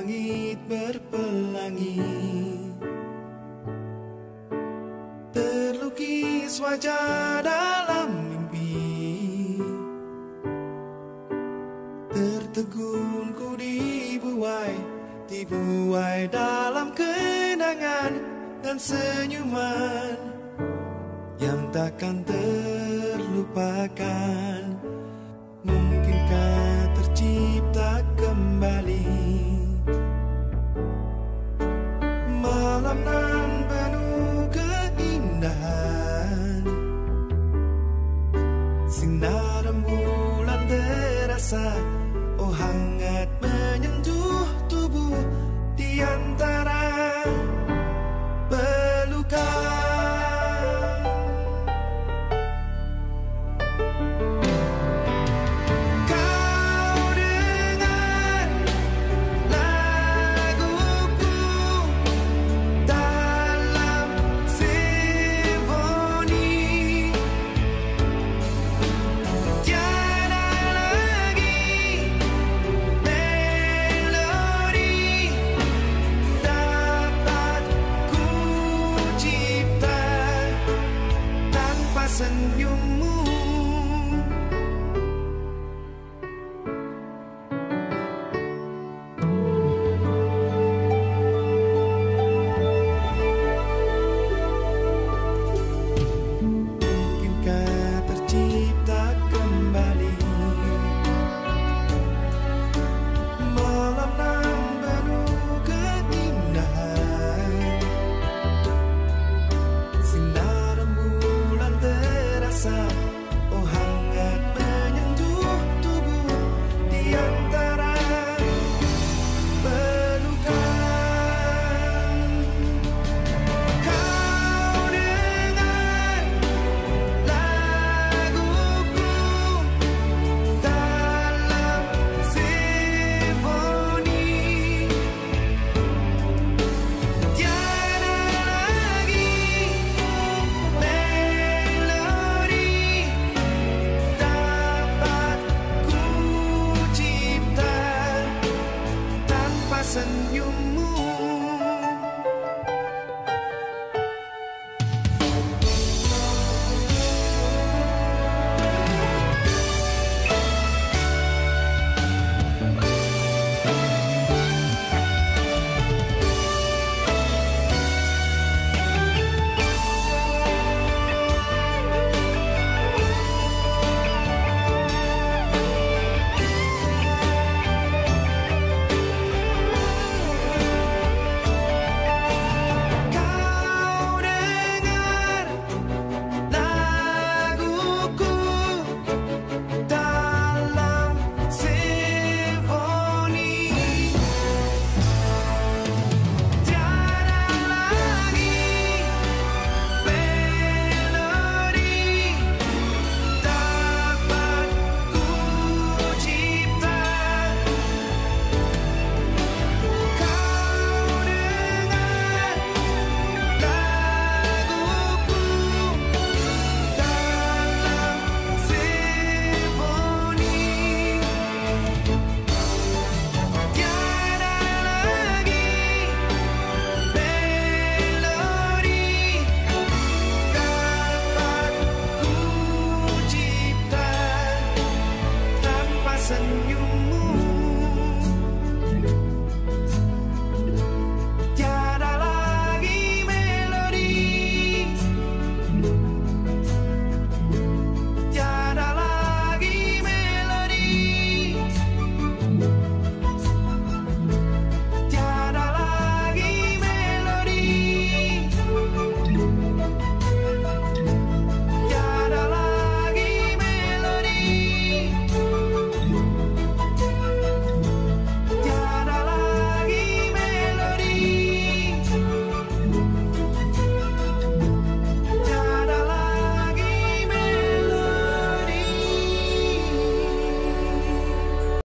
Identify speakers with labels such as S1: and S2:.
S1: langit berpelangi, terlukis wajah dalam mimpi, tertegun ku dibuai dalam kenangan dan senyuman yang takkan terlupakan. Mungkinkah tercipta kembali malam nan penuh keindahan, sinar rembulan terasa, oh hangat menyentuh tubuh di antara pelukan. Senyummu mungkinkah tercipta kembali malam nan penuh keindahan, sinar rembulan terasa, oh hangat menyentuh tubuh di antara pelukan. Kau dengar laguku dalam simfoni, tiada lagi melodi dapat ku cipta tanpa senyummu. Senyum